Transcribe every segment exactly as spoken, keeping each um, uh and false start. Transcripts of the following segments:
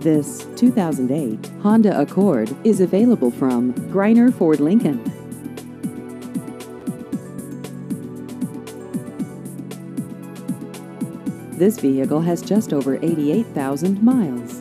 This two thousand eight Honda Accord is available from Greiner Ford Lincoln. This vehicle has just over eighty-eight thousand miles.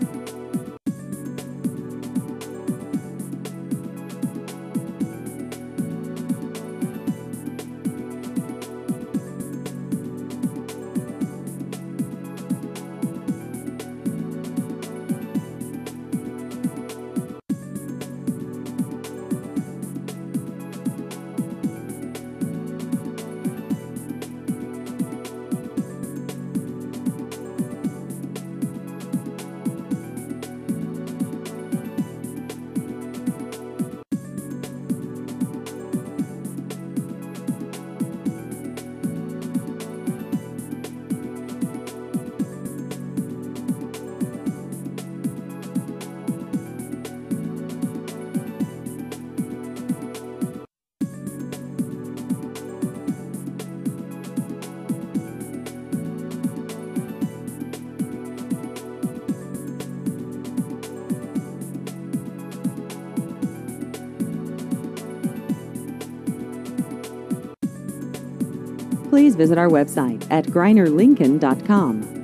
Please visit our website at greiner lincoln dot com.